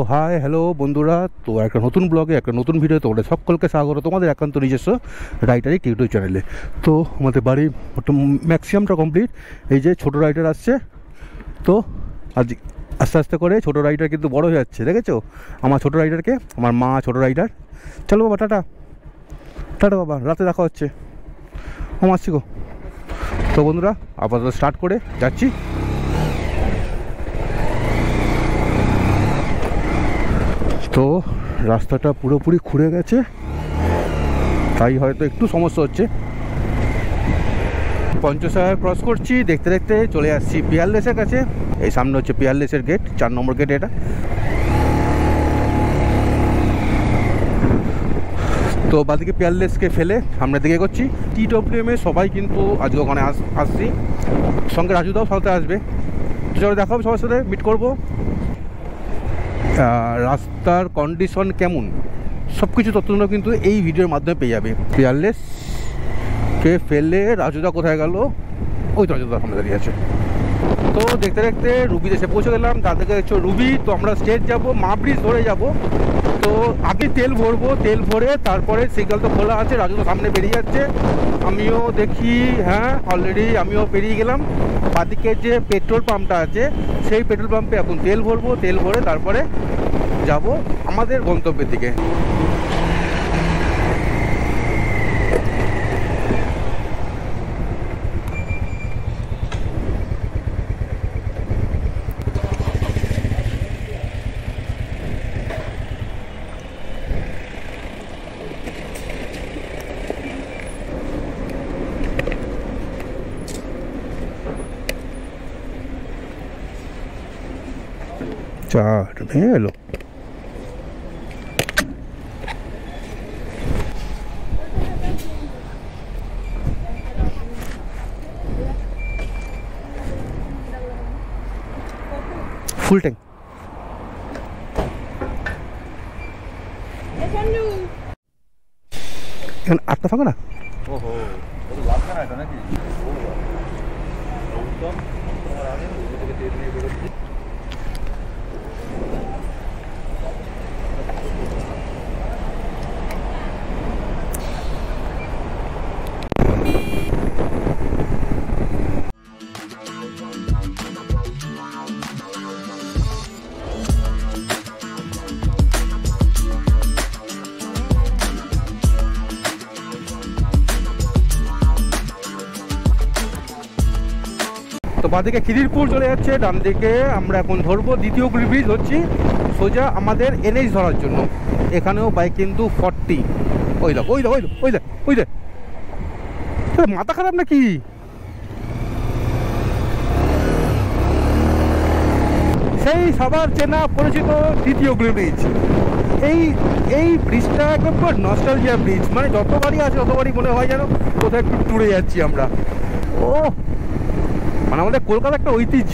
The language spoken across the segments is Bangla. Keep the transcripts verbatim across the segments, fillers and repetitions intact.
হাই হ্যালো বন্ধুরা, তো একটা নতুন ব্লগে একটা নতুন ভিডিও তোমাদের সকলকে স্বাগত তোমাদের একান্ত নিজস্ব রাইটারিক ইউটিউব চ্যানেলে। তো আমাদের বাড়ি ম্যাক্সিমামটা কমপ্লিট। এই যে ছোটো রাইডার আসছে, তো আজ আস্তে আস্তে করে ছোটো রাইডার কিন্তু বড় হয়ে যাচ্ছে, দেখেছো আমার ছোটো রাইডারকে, আমার মা ছোটো রাইডার। চলো বাবা, টাটা টাটা বাবা, রাতে দেখা হচ্ছে। ও আসছি গো। তো বন্ধুরা আপাতত স্টার্ট করে যাচ্ছি। তো রাস্তাটা পুরোপুরি খুঁড়ে গেছে, তাই হয়তো একটু সমস্যা হচ্ছে। পঞ্চশাখা ক্রস করছি, দেখতে দেখতে চলে আসছি পিয়ারলেসের কাছে। এই সামনে হচ্ছে পিয়ারলেসের গেট, চার নম্বর গেট এটা। তো বাদিকে পিয়ারলেসকে ফেলে সামনের দিকে করছি। টি ডব্লিউএম এ সবাই কিন্তু আজকে ওখানে আস আসছি সঙ্গে রাজুদাও সাথে আসবে। চলো দেখা হবে, সবার সাথে মিট করবো। রাস্তার কন্ডিশন কেমন সব কিছু তথ্যগুলো কিন্তু এই ভিডিওর মাধ্যমে পেয়ে যাবে। পিয়ারলেসকে ফেলে রাজুদা কোথায় গেল? ওই তো রাজুদা সামনে দাঁড়িয়ে আছে। তো দেখতে দেখতে রুবি এসে পৌঁছে গেলাম। তার থেকে দেখছো রুবি। তো আমরা স্টেট যাবো, মা ব্রিজ ধরে যাব। তো আগে তেল ভরবো, তেল ভরে তারপরে সিগন্যাল তো খোলা আছে, রাজুদা সামনে বেরিয়ে যাচ্ছে। আমিও দেখি, হ্যাঁ অলরেডি আমিও বেরিয়ে গেলাম। বাদিকে যে পেট্রোল পাম্পটা আছে সেই পেট্রোল পাম্পে এখন তেল ভরবো, তেল ভরে তারপরে যাব আমাদের গন্তব্যের দিকে। চার ভেঙে এলো। Full tank. এখন আটটা ফাঁকা না? ওহো, লাগবে না এটা নাকি? তো বাঁদিকে খিদিরপুর চলে যাচ্ছে, ডান দিকে আমরা এখন ধরবো দ্বিতীয় হুগলি ব্রিজ হচ্ছি সোজা আমাদের এনএইচ ধরার জন্য। এখানেও বাইক কিন্তু ফর্টি। ওই দেখ ওই দেখ ওই ওই দেখ ওই দেখ, মাথা খারাপ নাকি? সেই সবার চেনা পরিচিত দ্বিতীয় হুগলি ব্রিজ। এই এই ব্রিজটা একবার নস্টালজিয়া ব্রিজ, মানে যতবারই আছে ততবারই মনে হয় যেন কোথাও একটু টুরে যাচ্ছি আমরা। ও মানে আমাদের কলকাতা একটা ঐতিহ্য,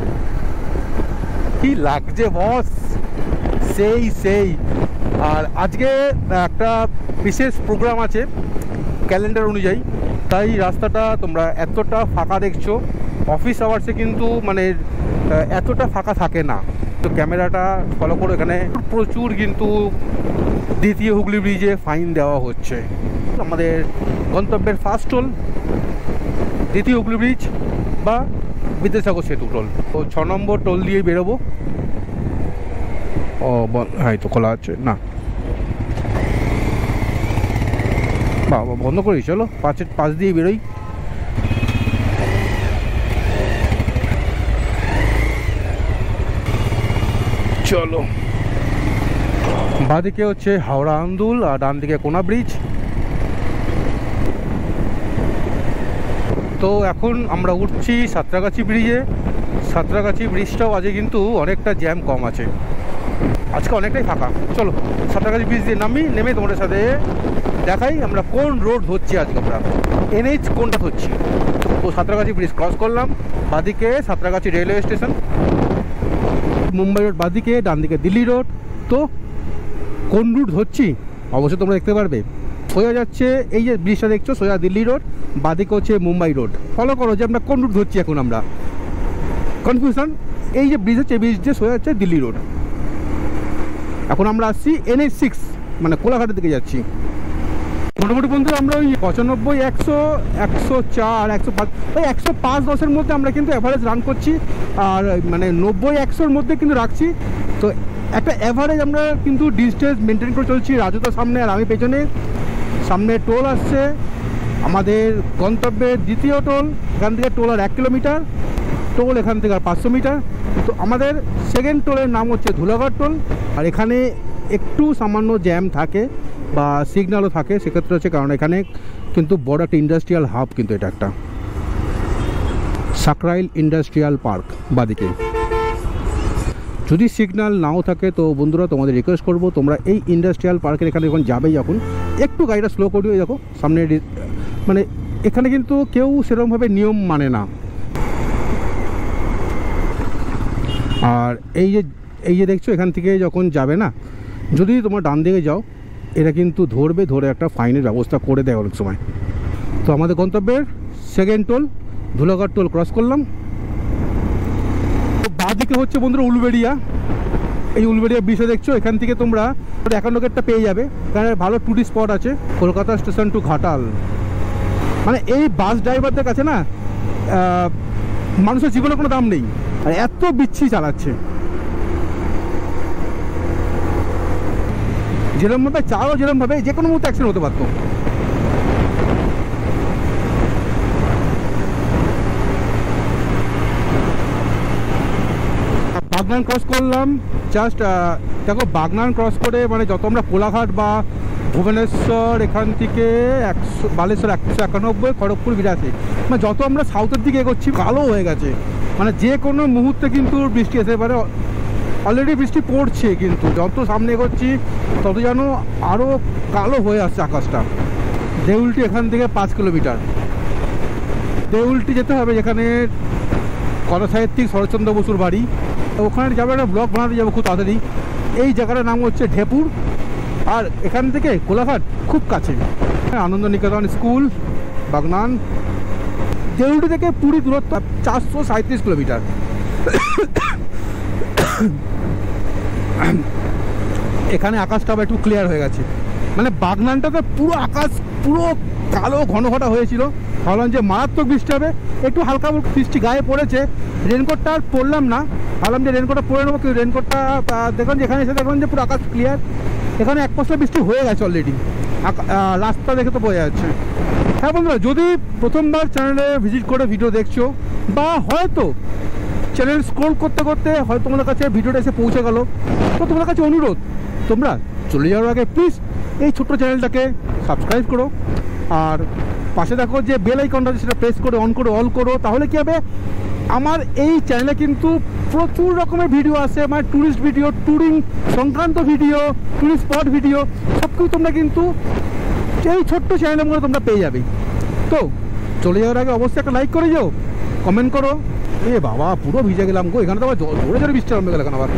কি লাগছে বস, সেই সেই। আর আজকে একটা বিশেষ প্রোগ্রাম আছে ক্যালেন্ডার অনুযায়ী, তাই রাস্তাটা তোমরা এতটা ফাঁকা দেখছো। অফিস আওয়ার্সে কিন্তু মানে এতটা ফাঁকা থাকে না। তো ক্যামেরাটা ফলো করো, এখানে প্রচুর কিন্তু দ্বিতীয় হুগলি ব্রিজে ফাইন দেওয়া হচ্ছে। আমাদের গন্তব্যের ফার্স্ট টোল দ্বিতীয় হুগলি ব্রিজ বা বিদ্যাসাগর সেতু টোল। তো ছ নম্বর টোল দিয়ে বেরোবো। ও হ্যাঁ, তো খোলা আছে না, বাবা বন্ধ করি। চলো পাঁচের পাঁচ দিয়ে বেরোই। চলো, বাঁদিকে হচ্ছে হাওড়া আন্দুল আর ডান দিকে কোনা ব্রিজ। তো এখন আমরা উঠছি সাঁতরাগাছি ব্রিজে। সাঁতরাগাছি ব্রিজটাও আজকে কিন্তু অনেকটা জ্যাম কম আছে, আজকে অনেকটাই ফাঁকা। চলো সাঁতরাগাছি ব্রিজ দিয়ে নামি, নেমে তোমাদের সাথে দেখাই আমরা কোন রোড ধরছি আজকে, আমরা এনএইচ কোনটা ধরছি। তো সাঁতরাগাছি ব্রিজ ক্রস করলাম, বাদিকে Santragachi railway station, Mumbai road বাদিকে, ডান দিকে দিল্লি রোড। তো কোন রুট ধরছি অবশ্যই তোমরা দেখতে পারবে। সোজা যাচ্ছে, এই যে ব্রিজটা দেখছো সোজা দিল্লি রোড, বাদিকে হচ্ছে মুম্বাই রোড। ফলো করো যে আমরা কোন রুট ধরছি এখন। আমরা কনফিউশন, এই যে ব্রিজ হচ্ছে ব্রিজ দিয়ে সোজা হচ্ছে দিল্লি রোড। এখন আমরা আসছি এন এইচ সিক্স মানে কোলাঘাটের দিকে যাচ্ছি। মোটামুটি বন্ধুরা আমরা ওই পঁচানব্বই একশো একশো চার একশো পাঁচ ওই একশো পাঁচ দশের মধ্যে আমরা কিন্তু অ্যাভারেজ রান করছি, আর মানে নব্বই একশোর মধ্যে কিন্তু রাখছি। তো একটা অ্যাভারেজ আমরা কিন্তু ডিস্টেন্স মেনটেন করে চলছি। রাজু তো সামনে আর আমি পেছনে। সামনে টোল আসছে আমাদের গন্তব্যের দ্বিতীয় টোল, এখান থেকে টোল আর এক কিলোমিটার, টোল এখান থেকে আর পাঁচশো মিটার। তো আমাদের সেকেন্ড টোলের নাম হচ্ছে ধুলাগড় টোল। আর এখানে একটু সামান্য জ্যাম থাকে বা সিগন্যালও থাকে, সেক্ষেত্রে হচ্ছে কারণ এখানে কিন্তু বড় একটা ইন্ডাস্ট্রিয়াল হাব, কিন্তু এটা একটা সাকরাইল ইন্ডাস্ট্রিয়াল পার্ক বাদিকে। যদি সিগন্যাল নাও থাকে তো বন্ধুরা তোমাদের রিকোয়েস্ট করবো তোমরা এই ইন্ডাস্ট্রিয়াল পার্কের এখানে যখন যাবেই যখন একটু গাড়িটা স্লো করে দিও। দেখো সামনে মানে এখানে কিন্তু কেউ সেরকমভাবে নিয়ম মানে না। আর এই যে এই যে দেখছো এখান থেকে যখন যাবে না, যদি তোমার ডান দিকে যাও এটা কিন্তু ধরবে, ধরে একটা ফাইনের ব্যবস্থা করে দেয় অনেক সময়। তো আমাদের গন্তব্যের second toll Dhulagarh toll cross করলাম। তো বাঁদিকে হচ্ছে বন্ধুরা উলবেড়িয়া। এই উলবেড়িয়া ব্রিজে দেখছো এখান থেকে তোমরা একান্ন গেটটা পেয়ে যাবে, কারণ ভালো টুরিস্ট স্পট আছে কলকাতা স্টেশন টু ঘাটাল। মানে এই বাস ড্রাইভারদের কাছে না মানুষের জীবনে কোনো দাম নেই, আর এত বিচ্ছি চালাচ্ছে। যেরকমভাবে চাও যেরকমভাবে যে কোনো মুহূর্তে অ্যাক্সিডেন্ট হতে পারতো। বাগনান ক্রস করলাম জাস্ট। দেখো বাগনান ক্রস করে মানে যত আমরা কোলাঘাট বা ভুবনেশ্বর এখান থেকে একশো বালেশ্বর একশো একানব্বই খড়গপুর বিরাশি, মানে যত আমরা সাউথের দিকে এগোচ্ছি কালো হয়ে গেছে। মানে যে কোনো মুহূর্তে কিন্তু বৃষ্টি আসতে পারে। অলরেডি বৃষ্টি পড়ছে, কিন্তু যত সামনে এগোচ্ছি তত যেন আরও কালো হয়ে আসছে আকাশটা। দেউলটি এখান থেকে পাঁচ কিলোমিটার। দেউলটি যেতে হবে যেখানে কথা সাহিত্যিক শরৎচন্দ্র বসুর বাড়ি। ওখানে যাবে একটা ব্লগ বানাতে যাবো খুব তাড়াতাড়ি। এই জায়গাটার নাম হচ্ছে ঢেপুর, আর এখান থেকে কোলাঘাট খুব কাছে। আনন্দ নিকেতন স্কুল বাগনান। দেউলটি থেকে পুরী দূরত্ব চারশো সাঁত্রিশ কিলোমিটার। এখানে আকাশটা একটু ক্লিয়ার হয়ে গেছে, মানে বাগনানটাতে পুরো আকাশ পুরো কালো ঘন ঘটা হয়েছিল। ভাবলাম যে মারাত্মক বৃষ্টি হবে, একটু হালকা বৃষ্টি গায়ে পড়েছে। রেনকোটটা আর পরলাম না, ভাবলাম যে রেনকোটটা পরে নেবো, কিন্তু রেনকোটটা দেখলাম যে এখানে এসে দেখলাম যে পুরো আকাশ ক্লিয়ার। এখানে এক পশলা বৃষ্টি হয়ে গেছে অলরেডি, রাস্তা দেখে তো বোঝা যাচ্ছে। হ্যাঁ বন্ধুরা, যদি প্রথমবার চ্যানেলে ভিজিট করে ভিডিও দেখছো বা হয়তো চ্যানেল স্ক্রোল করতে করতে হয়তো তোমাদের কাছে ভিডিওটা এসে পৌঁছে গেল, তো তোমাদের কাছে অনুরোধ তোমরা চলে যাওয়ার আগে প্লিজ এই ছোট্ট চ্যানেলটাকে সাবস্ক্রাইব করো, আর পাশে দেখো যে বেল আইকনটা সেটা প্রেস করে অন করো অল করো। তাহলে কী হবে, আমার এই চ্যানেলে কিন্তু প্রচুর রকমের ভিডিও আসে, মানে ট্যুরিস্ট ভিডিও, ট্যুরিং সংক্রান্ত ভিডিও, ট্যুরিস্ট স্পট ভিডিও, সব কিছু তোমরা কিন্তু এই ছোট্ট চ্যানেলের মধ্যে তোমরা পেয়ে যাবে। তো চলে যাওয়ার আগে অবশ্যই একটা লাইক করে যাও, কমেন্ট করো। এ বাবা পুরো ভিজে গেলাম গো, এখানে তো আবার জোরে জোরে বৃষ্টি আরম্ভ গেল এখন আবার।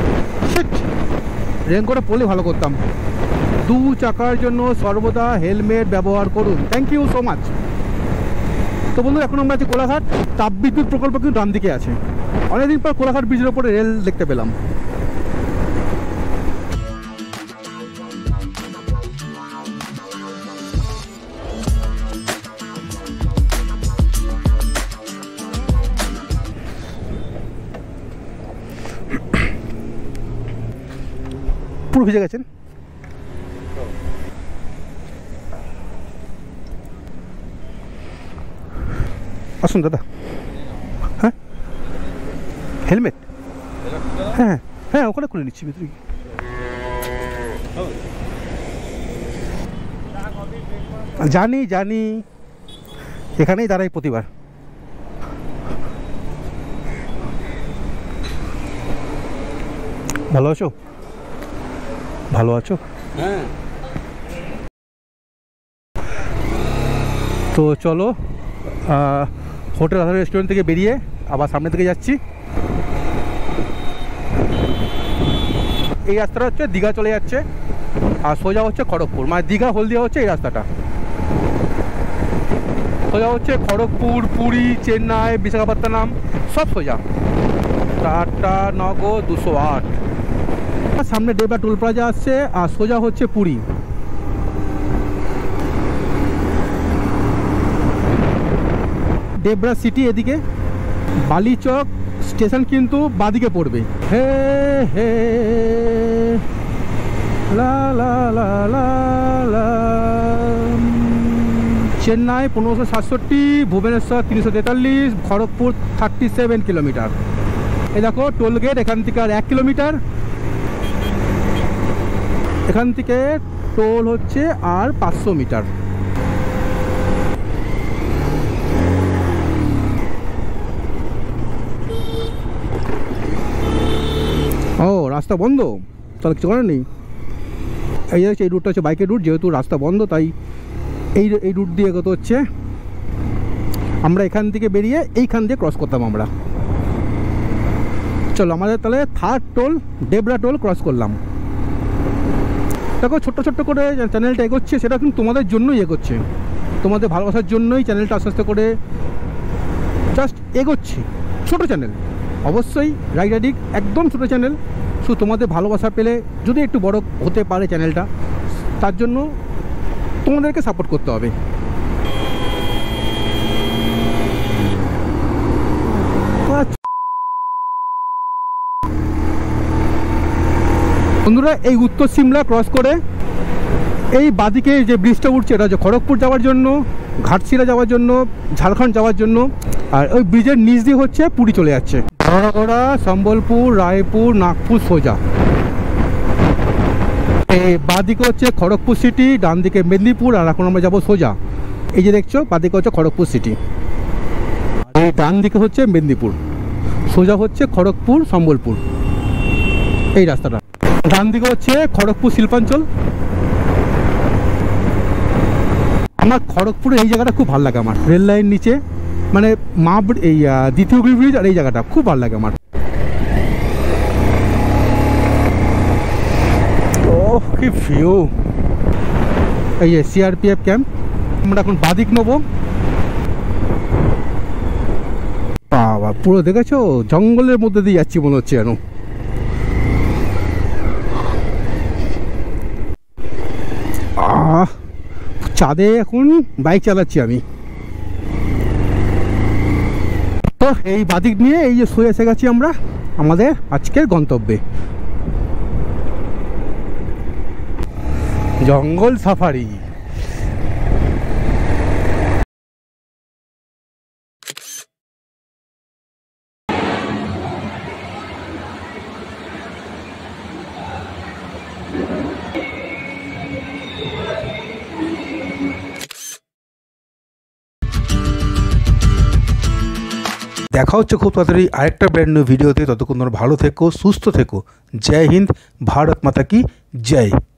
রেনকোটে পরলে ভালো করতাম। দু চাকার জন্য সর্বদা হেলমেট ব্যবহার করুন। Thank you so much. তো বন্ধু এখন আমরা আছি কোলাঘাট। তাপবিদ্যুৎ প্রকল্প কিন্তু ডান দিকে আছে। অনেকদিন পর কোলাঘাট ব্রিজের ওপরে রেল দেখতে পেলাম। পুরো ভিজে গেছেন। আসুন দাদা। হ্যাঁ হেলমেট, হ্যাঁ হ্যাঁ ওখানে খুলে নিচ্ছি ভিতরে। জানি জানি এখানেই দাঁড়াই প্রতিবার। ভালো আছো? ভালো আছো? হ্যাঁ। তো চলো হোটেল আধার রেস্টুরেন্ট থেকে বেরিয়ে আবার সামনে থেকে যাচ্ছি। এই রাস্তাটা হচ্ছে দীঘা চলে যাচ্ছে, আর সোজা হচ্ছে খড়গপুর, মানে দীঘা হলদিয়া হচ্ছে এই রাস্তাটা। সোজা হচ্ছে খড়গপুর, পুরী, চেন্নাই, বিশাখাপত্তনম সব সোজা। চারটা নগো দুশো আট। সামনে ডেবরা টোল প্লাজা আসছে আর সোজা হচ্ছে পুরী। ডেবরা সিটি এদিকে, বালিচক স্টেশন কিন্তু বাদিকে পড়বে। হে হে লা লা লা লা লা। চেন্নাই পনেরোশো সাতষট্টি, ভুবনেশ্বর তিনশো তেতাল্লিশ, খড়গপুর থার্টি সেভেন কিলোমিটার। এই দেখো টোল গেট, এখান থেকে আর এক কিলোমিটার, এখান থেকে টোল হচ্ছে আর পাঁচশো মিটার। ও রাস্তা বন্ধ, তাহলে কিছু করার নেই। এই হচ্ছে এই রুটটা হচ্ছে বাইকের রুট, যেহেতু রাস্তা বন্ধ তাই এই এই রুট দিয়ে এগোতে হচ্ছে। আমরা এখান থেকে বেরিয়ে এইখান দিয়ে ক্রস করতাম আমরা। চলো আমাদের তাহলে third toll Debra toll cross করলাম। দেখো ছোট্ট ছোট্ট করে চ্যানেলটা এগোচ্ছে, সেটা কিন্তু তোমাদের জন্যই এগোচ্ছে, তোমাদের ভালোবাসার জন্যই চ্যানেলটা আস্তে আস্তে করে জাস্ট এগোচ্ছে। ছোটো চ্যানেল, অবশ্যই রাইড অ্যাডিক্ট একদম ছোটো চ্যানেল, শুধু তোমাদের ভালোবাসা পেলে যদি একটু বড় হতে পারে চ্যানেলটা, তার জন্য তোমাদেরকে সাপোর্ট করতে হবে। বন্ধুরা এই উত্তর সিমলা ক্রস করে এই বাদিকে যে ব্রিজটা উঠছে, এটা হচ্ছে খড়গপুর যাওয়ার জন্য, ঘাটশিলা যাওয়ার জন্য, ঝাড়খণ্ড যাওয়ার জন্য, আর ওই ব্রিজের নিচ দিয়ে হচ্ছে পুরী চলে যাচ্ছে। ধরাগড়া, সম্বলপুর, রায়পুর, নাগপুর সোজা। এই বাদিকে হচ্ছে খড়গপুর সিটি, ডান দিকে মেদিনীপুর, আর এখন আমরা যাবো সোজা। এই যে দেখছো বাদিকে হচ্ছে খড়গপুর সিটি, এই ডান দিকে হচ্ছে মেদিনীপুর, সোজা হচ্ছে খড়গপুর সম্বলপুর। এই রাস্তাটা ডান দিকে হচ্ছে খড়গপুর শিল্পাঞ্চল। আমার খড়গপুরের এই জায়গাটা খুব ভালো লাগে, আমার রেল লাইন নিচে, মানে মা এই দ্বিতীয় ব্রিজ, আর এই জায়গাটা খুব ভালো লাগে আমার। ও কি ভিউ! এই যে সিআরপিএফ ক্যাম্প। আমরা এখন বাদিক নেবো। বাবা পুরো দেখেছো জঙ্গলের মধ্যে দিয়ে যাচ্ছি মনে হচ্ছে যেন। আহ চাঁদে এখন বাইক চালাচ্ছি আমি। তো এই বাদিক নিয়ে এই যে শুয়ে এসে গেছি আমরা আমাদের আজকের গন্তব্যে, জঙ্গল সাফারি। দেখা হচ্ছে খুব তাড়াতাড়ি আরেকটা ব্র্যান্ড নিউ ভিডিওতে। ততক্ষণ তোমরা ভালো থেকো, সুস্থ থেকো। জয় হিন্দ, ভারত মাতা কি জয়।